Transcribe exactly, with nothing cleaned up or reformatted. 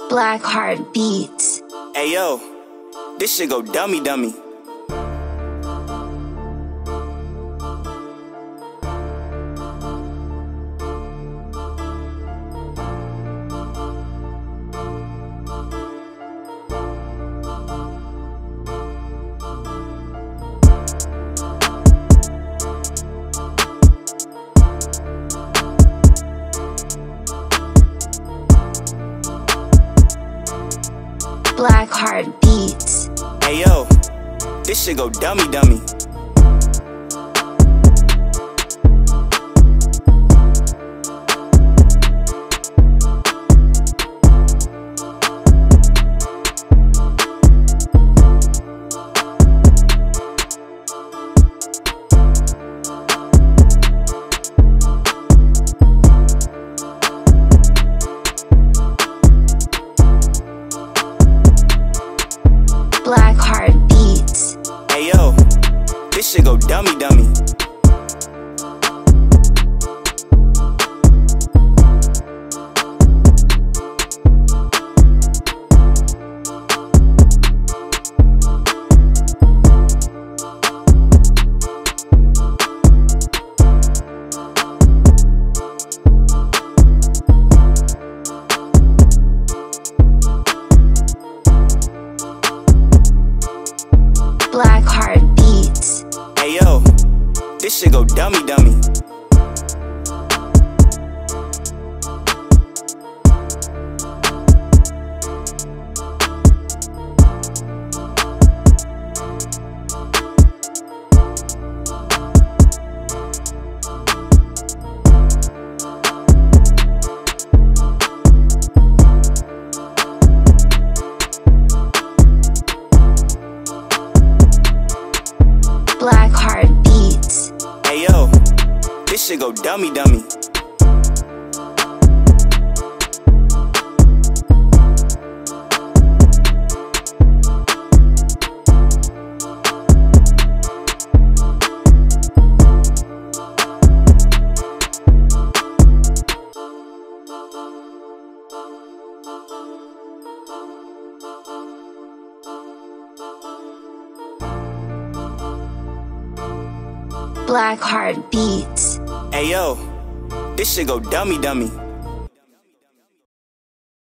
Blackheart Beats. Hey yo, this shit go dummy dummy. Blackheart Beats. Hey yo, this shit go dummy dummy. Blackheart Beats. Hey yo, this shit go dummy dummy. Blackheart Beats. Hey yo, this shit go dummy dummy. Blackheart Beats. Hey yo, this shit go dummy dummy. Blackheart Beats. Hey yo, this shit go dummy dummy.